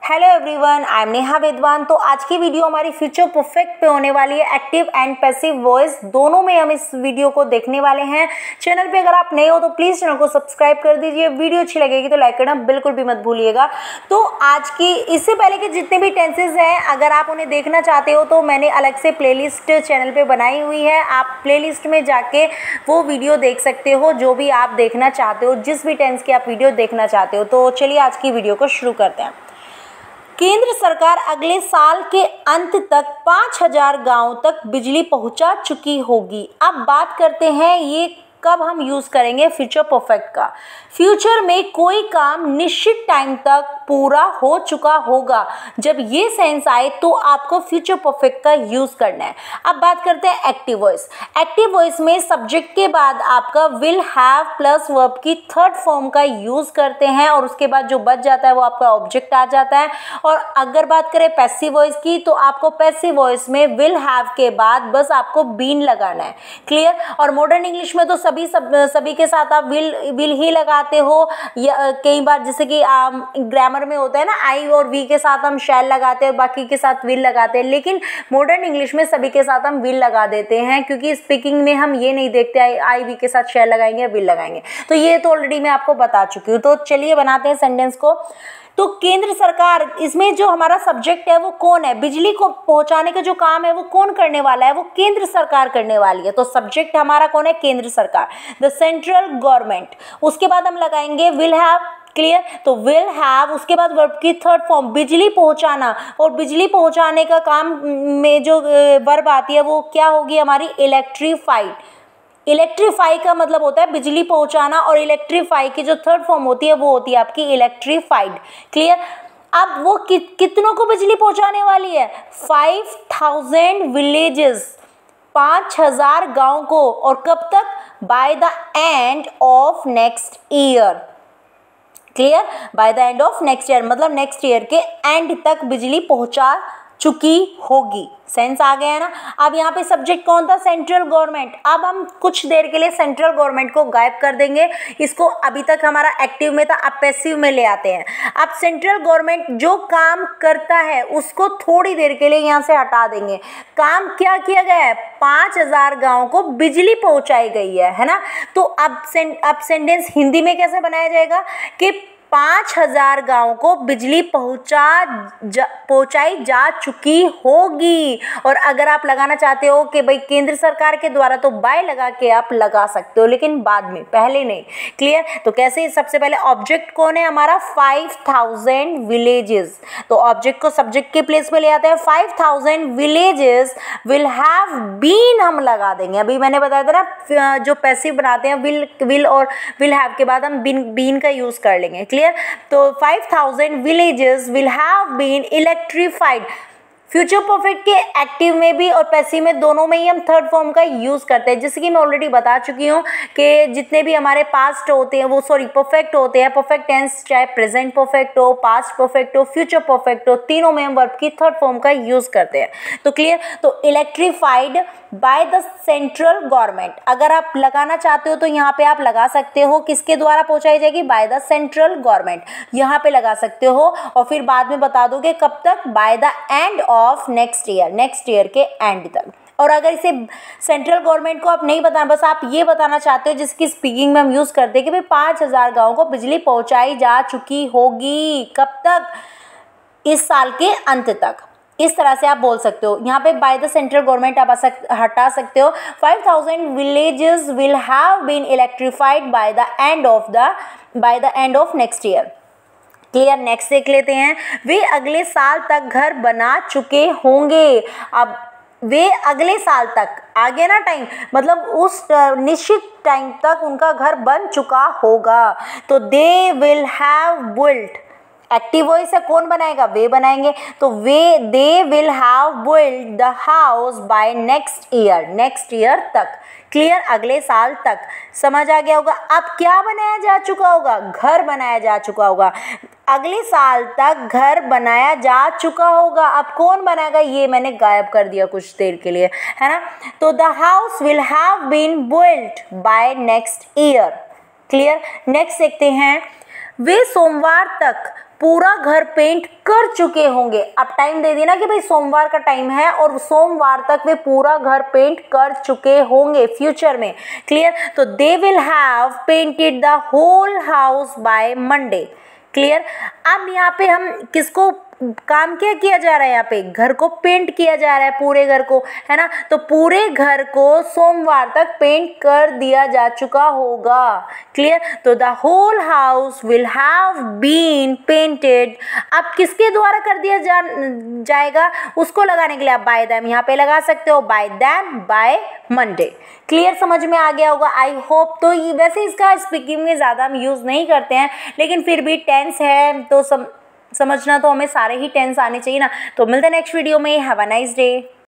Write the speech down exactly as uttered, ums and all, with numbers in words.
Hello everyone, I am Neha Vidwan. तो आज की वीडियो हमारी फ्यूचर परफेक्ट पे होने वाली है। एक्टिव एंड पैसिव वॉइस दोनों में हम इस वीडियो को देखने वाले हैं। चैनल पे अगर आप नए हो तो प्लीज़ चैनल को सब्सक्राइब कर दीजिए। वीडियो अच्छी लगेगी तो लाइक करना बिल्कुल भी मत भूलिएगा। तो आज की इससे पहले के जितने भी टेंसेज हैं, अगर आप उन्हें देखना चाहते हो तो मैंने अलग से प्लेलिस्ट चैनल पर बनाई हुई है। आप प्लेलिस्ट में जाके वो वीडियो देख सकते हो जो भी आप देखना चाहते हो, जिस भी टेंस की आप वीडियो देखना चाहते हो। तो चलिए आज की वीडियो को शुरू करते हैं। केंद्र सरकार अगले साल के अंत तक पाँच हज़ार गाँव तक बिजली पहुंचा चुकी होगी। अब बात करते हैं ये कब हम यूज़ करेंगे फ्यूचर परफेक्ट का। फ्यूचर में कोई काम निश्चित टाइम तक पूरा हो चुका होगा। जब ये सेंस आए तो आपको फ्यूचर परफेक्ट का यूज़ करना है। अब बात करते हैं एक्टिव वॉइस। एक्टिव वॉइस में सब्जेक्ट के बाद आपका विल हैव प्लस वर्ब की थर्ड फॉर्म का यूज़ करते हैं और उसके बाद जो बच जाता है वो आपका ऑब्जेक्ट आ जाता है। और अगर बात करें पैसिव वॉइस की तो आपको पैसिव वॉइस में विल हैव के बाद बस आपको बीन लगाना है। क्लियर। और मॉडर्न इंग्लिश में तो सभी सब सभी के साथ आप विल विल ही लगाते हो, या कई बार जैसे कि ग्रामर में होता है ना, आई और वी के साथ हम शैल लगाते हैं, बाकी के साथ विल लगाते हैं। लेकिन मॉडर्न इंग्लिश में सभी के साथ हम विल लगा देते हैं, क्योंकि स्पीकिंग में हम ये नहीं देखते आई आई वी के साथ शैल लगाएंगे विल लगाएंगे। तो ये तो ऑलरेडी मैं आपको बता चुकी हूँ। तो चलिए बनाते हैं सेंटेंस को। तो केंद्र सरकार, इसमें जो हमारा सब्जेक्ट है वो कौन है, बिजली को पहुंचाने का जो काम है वो कौन करने वाला है, वो केंद्र सरकार करने वाली है। तो सब्जेक्ट हमारा कौन है, केंद्र सरकार, द सेंट्रल गवर्नमेंट। उसके बाद हम लगाएंगे विल हैव। क्लियर। तो विल हैव, उसके बाद वर्ब की थर्ड फॉर्म बिजली पहुंचाना, और बिजली पहुंचाने का काम में जो वर्ब आती है वो क्या होगी हमारी, इलेक्ट्रीफाइड। इलेक्ट्रीफाई का मतलब होता है बिजली पहुंचाना, और इलेक्ट्रीफाई की जो थर्ड फॉर्म होती है वो होती है आपकी इलेक्ट्रीफाइड। क्लियर। अब वो कि, कितनों को बिजली पहुंचाने वाली है, फाइव थाउजेंड विलेजेस, पाँच हजार गाँव को। और कब तक, by the end of next year. Clear. By the end of next year मतलब नेक्स्ट ईयर के एंड तक बिजली पहुंचा चुकी होगी। सेंस आ गया है ना। अब यहाँ पे सब्जेक्ट कौन था, सेंट्रल गवर्नमेंट। अब हम कुछ देर के लिए सेंट्रल गवर्नमेंट को गायब कर देंगे। इसको अभी तक हमारा एक्टिव में था, अब पैसिव में ले आते हैं। अब सेंट्रल गवर्नमेंट जो काम करता है उसको थोड़ी देर के लिए यहाँ से हटा देंगे। काम क्या किया गया है, पाँच हजार गाँव को बिजली पहुँचाई गई है, है ना। तो अब सें, अब सेंटेंस हिंदी में कैसे बनाया जाएगा कि पाँच हजार गाँव को बिजली पहुंचा जा पहुंचाई जा चुकी होगी। और अगर आप लगाना चाहते हो कि भाई केंद्र सरकार के द्वारा, तो बाय लगा के आप लगा सकते हो, लेकिन बाद में, पहले नहीं। क्लियर। तो कैसे, सबसे पहले ऑब्जेक्ट कौन है हमारा, फाइव थाउजेंड विलेजेस। तो ऑब्जेक्ट को सब्जेक्ट के प्लेस पे ले आते हैं। Five thousand villages will have been हम लगा देंगे। अभी मैंने बताया था ना, जो पैसिव बनाते हैं विल विल और विल हैव के बाद हम बीन बीन का यूज कर लेंगे। क्लियर। तो five thousand villages will have been electrified। Future perfect के एक्टिव में भी और पैसिव में दोनों में ही हम थर्ड फॉर्म का यूज़ करते हैं। जैसे कि मैं ऑलरेडी बता चुकी हूँ कि जितने भी हमारे पास्ट होते हैं वो सॉरी परफेक्ट होते हैं, परफेक्ट टेंस, चाहे प्रेजेंट परफेक्ट हो, पास्ट परफेक्ट हो, फ्यूचर परफेक्ट हो, तीनों में हम वर्ब की थर्ड फॉर्म का यूज़ करते हैं। तो क्लियर। तो electrified by the central government, अगर आप लगाना चाहते हो तो यहाँ पे आप लगा सकते हो, किसके द्वारा पहुँचाई जाएगी, बाय द सेंट्रल गवर्नमेंट, यहाँ पे लगा सकते हो। और फिर बाद में बता दोगे कब तक, by the end of next year, next year के एंड तक। और अगर इसे सेंट्रल गवर्नमेंट को आप नहीं बताना, बस आप ये बताना चाहते हो जिसकी स्पीकिंग में हम यूज़ करते हैं कि भाई पाँच हजार गाँव को बिजली पहुँचाई जा चुकी होगी, कब तक, इस साल के अंत तक। इस तरह से आप बोल सकते हो। यहाँ पे बाय द सेंट्रल गवर्नमेंट आप हटा सकते हो। Five thousand villages will have been electrified by the end of the by the end of next year. Clear. Next देख लेते हैं। वे अगले साल तक घर बना चुके होंगे। अब वे अगले साल तक, आगे ना टाइम, मतलब उस निश्चित टाइम तक उनका घर बन चुका होगा। तो they will have built, active voice है, कौन बनाएगा, वे बनाएंगे। तो वे they will have built the house by next year, next year तक। क्लियर। अगले साल तक। समझ आ गया होगा। अब क्या बनाया जा चुका होगा, घर बनाया जा चुका होगा। अगले साल तक घर बनाया जा चुका होगा। अब कौन बनाएगा, ये मैंने गायब कर दिया कुछ देर के लिए, है ना। तो the house will have been built by next year. Clear. Next देखते हैं। वे सोमवार तक पूरा घर पेंट कर चुके होंगे। अब टाइम दे दी ना कि भाई सोमवार का टाइम है और सोमवार तक वे पूरा घर पेंट कर चुके होंगे फ्यूचर में। क्लियर? तो they will have painted the whole house by Monday. Clear? अब यहाँ पे हम किसको काम क्या किया जा रहा है, यहाँ पे घर को पेंट किया जा रहा है, पूरे घर को, है ना। तो पूरे घर को सोमवार तक पेंट कर दिया जा चुका होगा। क्लियर? तो the whole house will have been painted. अब किसके द्वारा कर दिया जा, जाएगा उसको लगाने के लिए आप बाय दैम यहाँ पे लगा सकते हो, by them by Monday. Clear? समझ में आ गया होगा आई होप। तो वैसे इसका स्पीकिंग में ज़्यादा हम यूज़ नहीं करते हैं, लेकिन फिर भी टेंस है तो सम समझना तो हमें सारे ही टेंस आने चाहिए ना। तो मिलते हैं नेक्स्ट वीडियो में। Have a nice day.